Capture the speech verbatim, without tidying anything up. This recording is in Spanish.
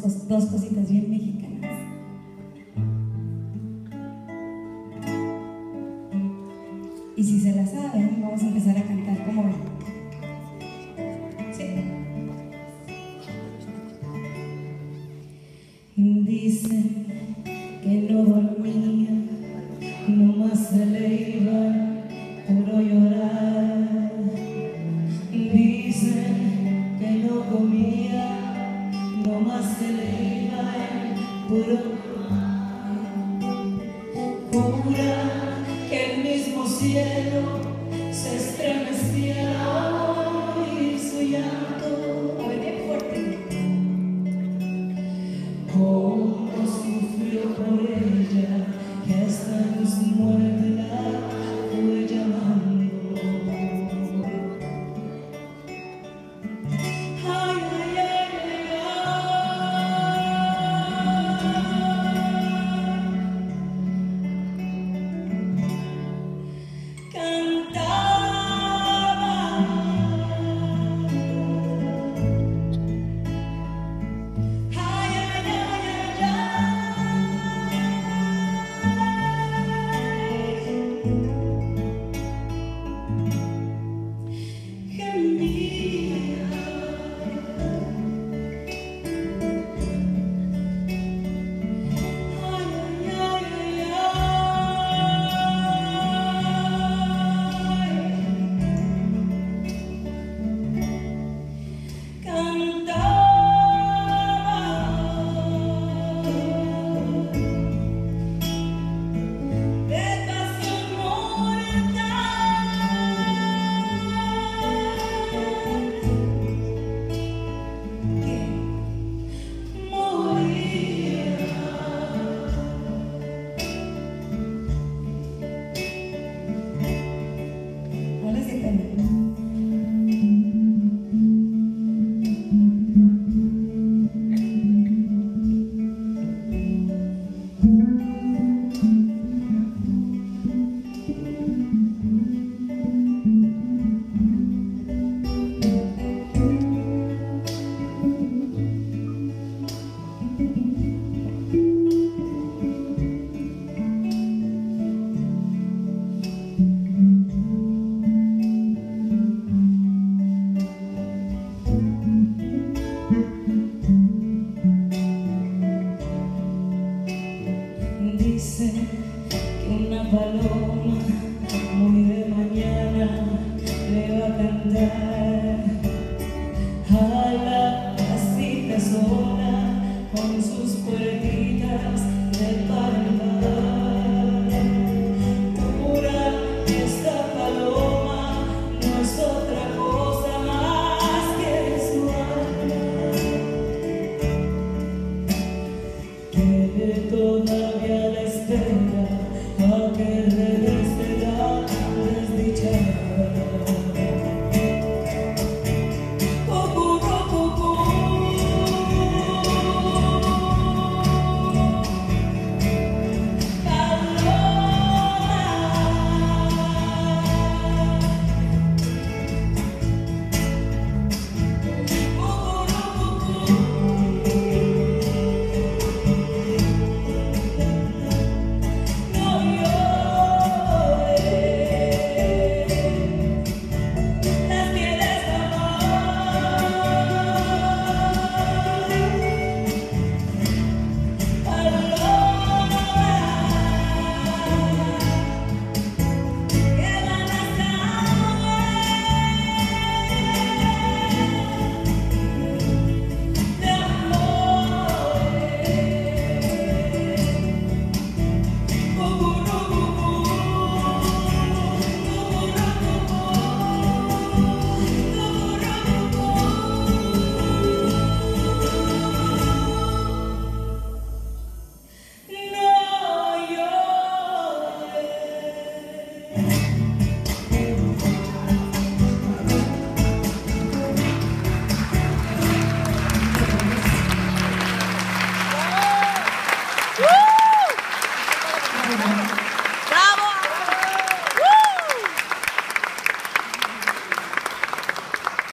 cos dos cositas bien mexicanas. Y si se la saben, vamos a empezar a cantar como ven. Sí. Dicen que no dormía, nomás se le iba puro llorar. Dicen que no comía, nomás se le iba puro llorar. Jura que el mismo cielo se estremecía y su llanto, a ver bien fuerte, cómo sufrió por ella, que hasta en su muerte la fue llamando. Ay, ay, ay, ay, ay. Cantaba. Ay, ay, ay, ay, ay. Gemía. Dice que una paloma muy de mañana le va a cantar.